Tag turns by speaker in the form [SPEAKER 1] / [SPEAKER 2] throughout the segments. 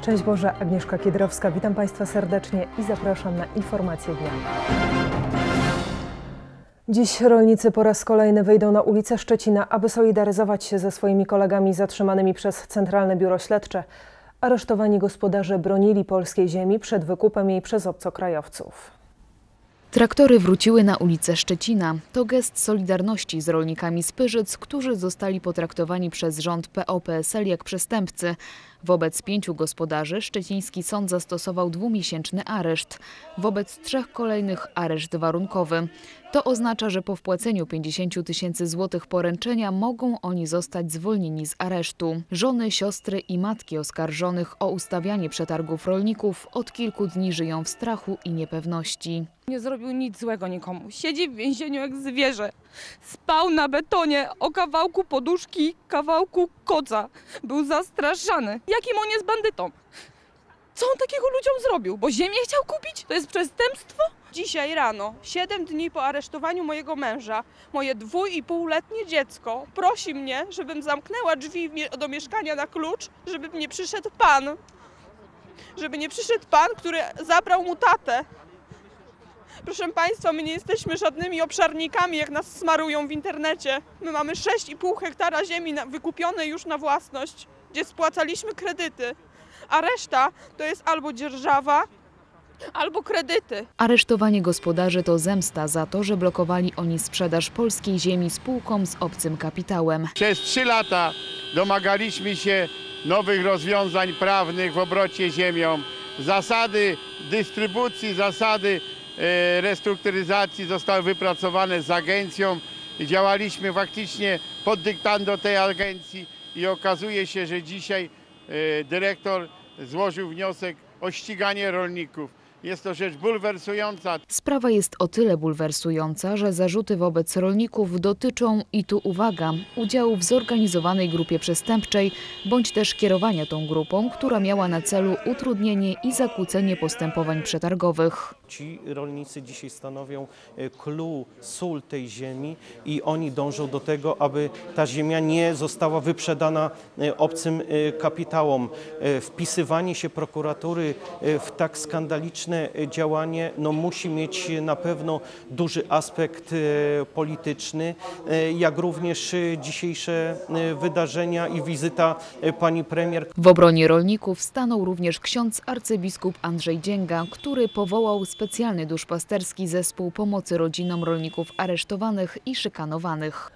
[SPEAKER 1] Szczęść Boże, Agnieszka Kiedrowska. Witam Państwa serdecznie i zapraszam na informacje dnia. Dziś rolnicy po raz kolejny wyjdą na ulice Szczecina, aby solidaryzować się ze swoimi kolegami zatrzymanymi przez Centralne Biuro Śledcze. Aresztowani gospodarze bronili polskiej ziemi przed wykupem jej przez obcokrajowców.
[SPEAKER 2] Traktory wróciły na ulicę Szczecina. To gest solidarności z rolnikami z Pyrzyc, którzy zostali potraktowani przez rząd PO-PSL jak przestępcy. Wobec 5 gospodarzy szczeciński sąd zastosował 2-miesięczny areszt. Wobec 3 kolejnych areszt warunkowy. To oznacza, że po wpłaceniu 50 000 złotych poręczenia mogą oni zostać zwolnieni z aresztu. Żony, siostry i matki oskarżonych o ustawianie przetargów rolników od kilku dni żyją w strachu i niepewności.
[SPEAKER 3] Nie zrobił nic złego nikomu. Siedzi w więzieniu jak zwierzę. Spał na betonie o kawałku poduszki, kawałku koca. Był zastraszany. Jakim on jest bandytą? Co on takiego ludziom zrobił? Bo ziemię chciał kupić? To jest przestępstwo?
[SPEAKER 4] Dzisiaj rano, 7 dni po aresztowaniu mojego męża, moje 2,5-letnie dziecko prosi mnie, żebym zamknęła drzwi do mieszkania na klucz, żeby nie przyszedł pan. Żeby nie przyszedł pan, który zabrał mu tatę. Proszę Państwa, my nie jesteśmy żadnymi obszarnikami, jak nas smarują w internecie. My mamy 6,5 hektara ziemi wykupionej już na własność, gdzie spłacaliśmy kredyty, a reszta to jest albo dzierżawa, albo kredyty.
[SPEAKER 2] Aresztowanie gospodarzy to zemsta za to, że blokowali oni sprzedaż polskiej ziemi spółkom z obcym kapitałem.
[SPEAKER 5] Przez 3 lata domagaliśmy się nowych rozwiązań prawnych w obrocie ziemią. Zasady dystrybucji, zasady restrukturyzacji zostały wypracowane z agencją. Działaliśmy faktycznie pod dyktando tej agencji i okazuje się, że dzisiaj dyrektor złożył wniosek o ściganie rolników. Jest to rzecz bulwersująca.
[SPEAKER 2] Sprawa jest o tyle bulwersująca, że zarzuty wobec rolników dotyczą, i tu uwaga, udziału w zorganizowanej grupie przestępczej, bądź też kierowania tą grupą, która miała na celu utrudnienie i zakłócenie postępowań przetargowych.
[SPEAKER 6] Ci rolnicy dzisiaj stanowią clou, sól tej ziemi i oni dążą do tego, aby ta ziemia nie została wyprzedana obcym kapitałom. Wpisywanie się prokuratury w tak skandaliczne działanie musi mieć na pewno duży aspekt polityczny, jak również dzisiejsze wydarzenia i wizyta pani premier.
[SPEAKER 2] W obronie rolników stanął również ksiądz arcybiskup Andrzej Dzięga, który powołał specjalny duszpasterski zespół pomocy rodzinom rolników aresztowanych i szykanowanych.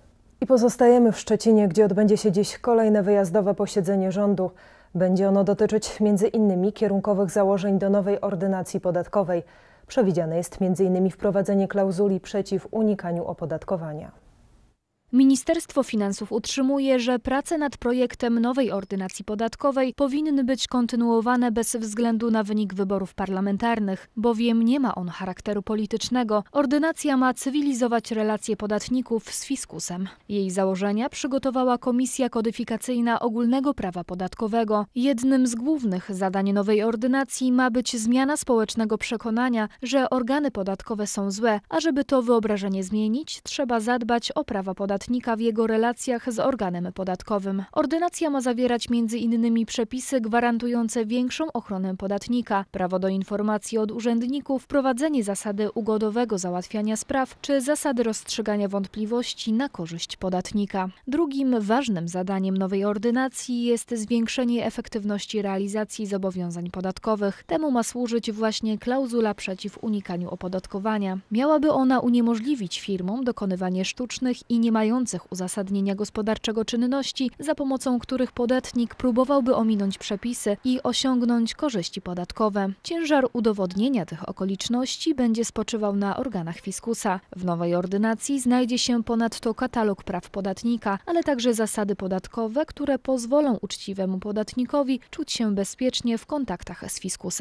[SPEAKER 1] I pozostajemy w Szczecinie, gdzie odbędzie się dziś kolejne wyjazdowe posiedzenie rządu. Będzie ono dotyczyć m.in. kierunkowych założeń do nowej ordynacji podatkowej. Przewidziane jest m.in. wprowadzenie klauzuli przeciw unikaniu opodatkowania.
[SPEAKER 7] Ministerstwo Finansów utrzymuje, że prace nad projektem nowej ordynacji podatkowej powinny być kontynuowane bez względu na wynik wyborów parlamentarnych, bowiem nie ma on charakteru politycznego. Ordynacja ma cywilizować relacje podatników z fiskusem. Jej założenia przygotowała Komisja Kodyfikacyjna Ogólnego Prawa Podatkowego. Jednym z głównych zadań nowej ordynacji ma być zmiana społecznego przekonania, że organy podatkowe są złe, a żeby to wyobrażenie zmienić, trzeba zadbać o prawa podatników w jego relacjach z organem podatkowym. Ordynacja ma zawierać m.in. przepisy gwarantujące większą ochronę podatnika, prawo do informacji od urzędników, wprowadzenie zasady ugodowego załatwiania spraw czy zasady rozstrzygania wątpliwości na korzyść podatnika. Drugim ważnym zadaniem nowej ordynacji jest zwiększenie efektywności realizacji zobowiązań podatkowych. Temu ma służyć właśnie klauzula przeciw unikaniu opodatkowania. Miałaby ona uniemożliwić firmom dokonywanie sztucznych i nie mających uzasadnienia gospodarczego czynności, za pomocą których podatnik próbowałby ominąć przepisy i osiągnąć korzyści podatkowe. Ciężar udowodnienia tych okoliczności będzie spoczywał na organach fiskusa. W nowej ordynacji znajdzie się ponadto katalog praw podatnika, ale także zasady podatkowe, które pozwolą uczciwemu podatnikowi czuć się bezpiecznie w kontaktach z fiskusem.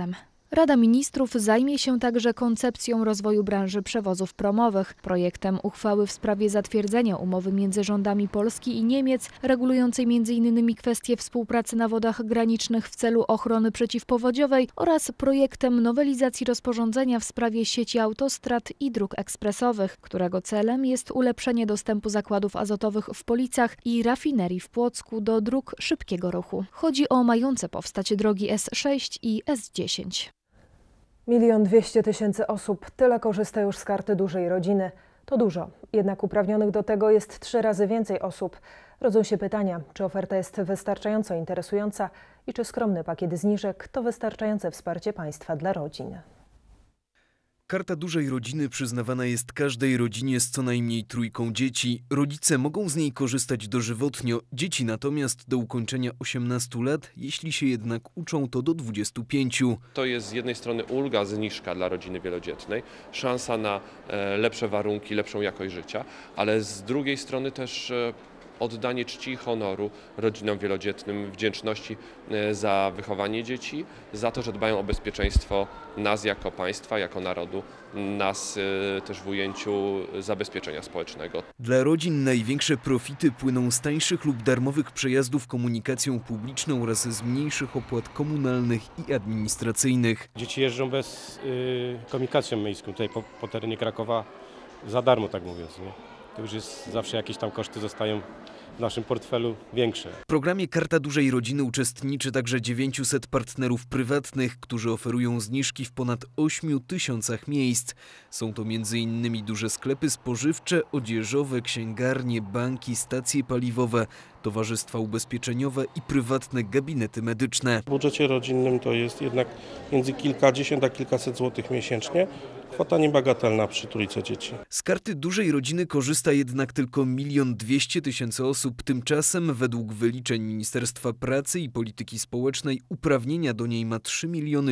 [SPEAKER 7] Rada Ministrów zajmie się także koncepcją rozwoju branży przewozów promowych, projektem uchwały w sprawie zatwierdzenia umowy między rządami Polski i Niemiec, regulującej m.in. kwestie współpracy na wodach granicznych w celu ochrony przeciwpowodziowej oraz projektem nowelizacji rozporządzenia w sprawie sieci autostrad i dróg ekspresowych, którego celem jest ulepszenie dostępu zakładów azotowych w Policach i rafinerii w Płocku do dróg szybkiego ruchu. Chodzi o mające powstać drogi S6 i S10.
[SPEAKER 1] 1 200 000 osób, tyle korzysta już z Karty Dużej Rodziny. To dużo, jednak uprawnionych do tego jest 3 razy więcej osób. Rodzą się pytania, czy oferta jest wystarczająco interesująca i czy skromny pakiet zniżek to wystarczające wsparcie państwa dla rodzin.
[SPEAKER 8] Karta Dużej Rodziny przyznawana jest każdej rodzinie z co najmniej 3 dzieci. Rodzice mogą z niej korzystać dożywotnio, dzieci natomiast do ukończenia 18 lat, jeśli się jednak uczą, to do 25.
[SPEAKER 9] To jest z jednej strony ulga, zniżka dla rodziny wielodzietnej, szansa na lepsze warunki, lepszą jakość życia, ale z drugiej strony też oddanie czci i honoru rodzinom wielodzietnym, wdzięczności za wychowanie dzieci, za to, że dbają o bezpieczeństwo nas jako państwa, jako narodu, nas też w ujęciu zabezpieczenia społecznego.
[SPEAKER 8] Dla rodzin największe profity płyną z tańszych lub darmowych przejazdów komunikacją publiczną oraz z mniejszych opłat komunalnych i administracyjnych.
[SPEAKER 10] Dzieci jeżdżą bez komunikacją miejską tutaj po terenie Krakowa za darmo, tak mówiąc, nie? To już jest zawsze jakieś tam koszty zostają w naszym portfelu większe.
[SPEAKER 8] W programie Karta Dużej Rodziny uczestniczy także 900 partnerów prywatnych, którzy oferują zniżki w ponad 8 000 miejsc. Są to m.in. duże sklepy spożywcze, odzieżowe, księgarnie, banki, stacje paliwowe, towarzystwa ubezpieczeniowe i prywatne gabinety medyczne.
[SPEAKER 11] W budżecie rodzinnym to jest jednak między kilkadziesiąt a kilkaset złotych miesięcznie. Kwota niebagatelna przy 3 dzieci.
[SPEAKER 8] Z Karty Dużej Rodziny korzysta jednak tylko 1 200 000 osób. Tymczasem według wyliczeń Ministerstwa Pracy i Polityki Społecznej uprawnienia do niej ma 3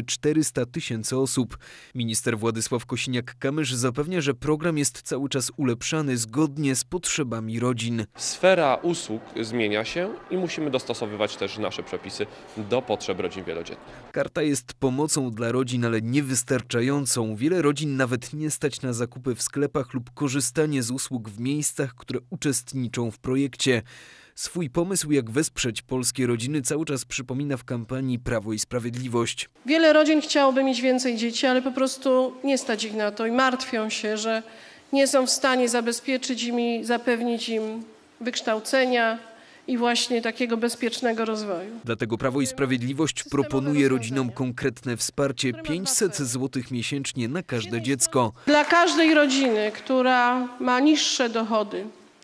[SPEAKER 8] 400 000 osób. Minister Władysław Kosiniak-Kamysz zapewnia, że program jest cały czas ulepszany zgodnie z potrzebami rodzin.
[SPEAKER 9] Sfera usług zmienia się i musimy dostosowywać też nasze przepisy do potrzeb rodzin wielodzietnych.
[SPEAKER 8] Karta jest pomocą dla rodzin, ale niewystarczającą. Wiele rodzin nawet nie stać na zakupy w sklepach lub korzystanie z usług w miejscach, które uczestniczą w projekcie. Swój pomysł, jak wesprzeć polskie rodziny, cały czas przypomina w kampanii Prawo i Sprawiedliwość.
[SPEAKER 12] Wiele rodzin chciałoby mieć więcej dzieci, ale po prostu nie stać ich na to i martwią się, że nie są w stanie zabezpieczyć im i zapewnić im wykształcenia i właśnie takiego bezpiecznego rozwoju.
[SPEAKER 8] Dlatego Prawo i Sprawiedliwość proponuje rodzinom konkretne wsparcie 500 zł miesięcznie na każde dziecko.
[SPEAKER 12] Dla każdej rodziny, która ma niższe dochody,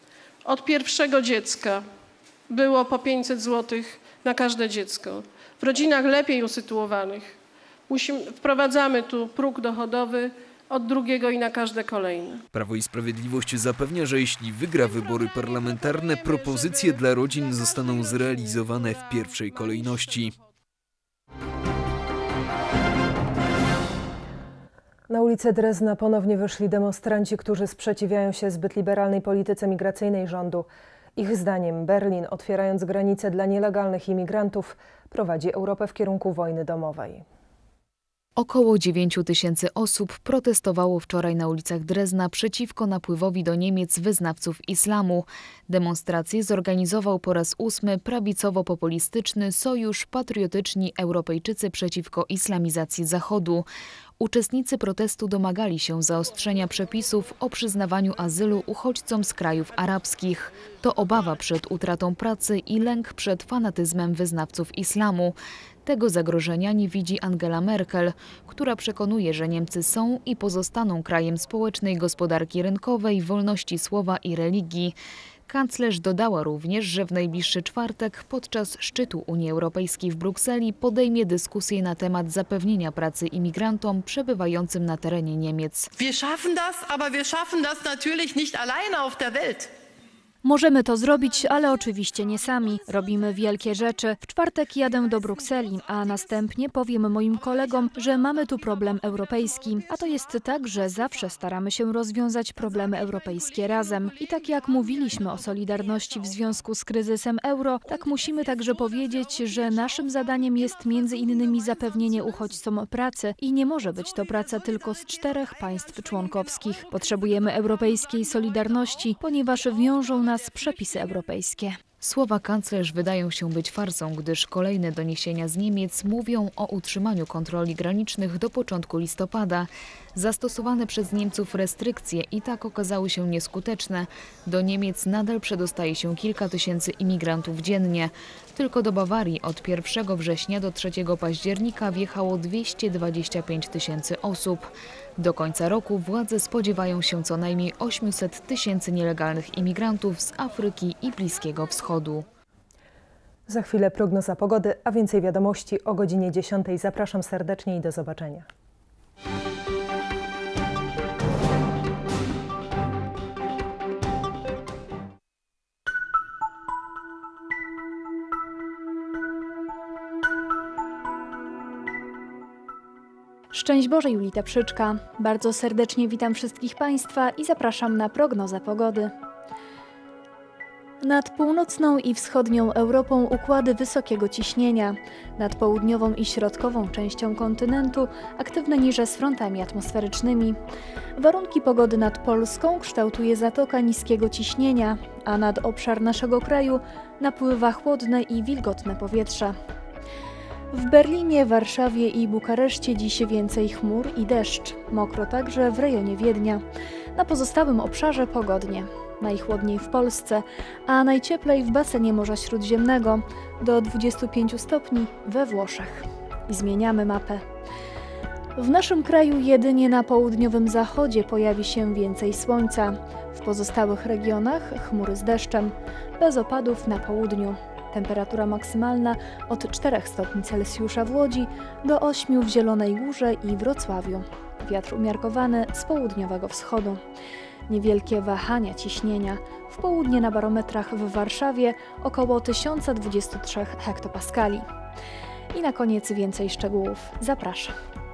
[SPEAKER 12] od pierwszego dziecka było po 500 zł na każde dziecko. W rodzinach lepiej usytuowanych wprowadzamy tu próg dochodowy od drugiego i na każde kolejne.
[SPEAKER 8] Prawo i Sprawiedliwość zapewnia, że jeśli wygra wybory parlamentarne, propozycje dla rodzin zostaną zrealizowane w pierwszej kolejności.
[SPEAKER 1] Na ulicę Drezna ponownie wyszli demonstranci, którzy sprzeciwiają się zbyt liberalnej polityce migracyjnej rządu. Ich zdaniem Berlin, otwierając granice dla nielegalnych imigrantów, prowadzi Europę w kierunku wojny domowej.
[SPEAKER 2] Około 9 000 osób protestowało wczoraj na ulicach Drezna przeciwko napływowi do Niemiec wyznawców islamu. Demonstrację zorganizował po raz 8 prawicowo-populistyczny Sojusz Patriotyczni Europejczycy przeciwko islamizacji Zachodu. Uczestnicy protestu domagali się zaostrzenia przepisów o przyznawaniu azylu uchodźcom z krajów arabskich. To obawa przed utratą pracy i lęk przed fanatyzmem wyznawców islamu. Tego zagrożenia nie widzi Angela Merkel, która przekonuje, że Niemcy są i pozostaną krajem społecznej gospodarki rynkowej, wolności słowa i religii. Kanclerz dodała również, że w najbliższy czwartek podczas szczytu Unii Europejskiej w Brukseli podejmie dyskusję na temat zapewnienia pracy imigrantom przebywającym na terenie Niemiec.
[SPEAKER 13] Wir schaffen das, aber wir schaffen das natürlich nicht alleine auf der Welt.
[SPEAKER 7] Możemy to zrobić, ale oczywiście nie sami. Robimy wielkie rzeczy. W czwartek jadę do Brukseli, a następnie powiem moim kolegom, że mamy tu problem europejski. A to jest tak, że zawsze staramy się rozwiązać problemy europejskie razem. I tak jak mówiliśmy o solidarności w związku z kryzysem euro, tak musimy także powiedzieć, że naszym zadaniem jest między innymi zapewnienie uchodźcom pracy i nie może być to praca tylko z 4 państw członkowskich. Potrzebujemy europejskiej solidarności, ponieważ wiążą nas przepisy europejskie.
[SPEAKER 2] Słowa kanclerz wydają się być farsą, gdyż kolejne doniesienia z Niemiec mówią o utrzymaniu kontroli granicznych do początku listopada. Zastosowane przez Niemców restrykcje i tak okazały się nieskuteczne. Do Niemiec nadal przedostaje się kilka tysięcy imigrantów dziennie. Tylko do Bawarii od 1 września do 3 października wjechało 225 tysięcy osób. Do końca roku władze spodziewają się co najmniej 800 tysięcy nielegalnych imigrantów z Afryki i Bliskiego Wschodu.
[SPEAKER 1] Za chwilę prognoza pogody, a więcej wiadomości o godzinie 10. Zapraszam serdecznie i do zobaczenia.
[SPEAKER 7] Szczęść Boże, Julita Przyczka. Bardzo serdecznie witam wszystkich Państwa i zapraszam na prognozę pogody. Nad północną i wschodnią Europą układy wysokiego ciśnienia. Nad południową i środkową częścią kontynentu aktywne niże z frontami atmosferycznymi. Warunki pogody nad Polską kształtuje zatoka niskiego ciśnienia, a nad obszar naszego kraju napływa chłodne i wilgotne powietrze. W Berlinie, Warszawie i Bukareszcie dziś więcej chmur i deszcz. Mokro także w rejonie Wiednia. Na pozostałym obszarze pogodnie. Najchłodniej w Polsce, a najcieplej w basenie Morza Śródziemnego, do 25 stopni we Włoszech. I zmieniamy mapę. W naszym kraju jedynie na południowym zachodzie pojawi się więcej słońca. W pozostałych regionach chmury z deszczem, bez opadów na południu. Temperatura maksymalna od 4 stopni Celsjusza w Łodzi do 8 w Zielonej Górze i Wrocławiu. Wiatr umiarkowany z południowego wschodu. Niewielkie wahania ciśnienia. W południe na barometrach w Warszawie około 1023 hektopaskali. I na koniec więcej szczegółów. Zapraszam.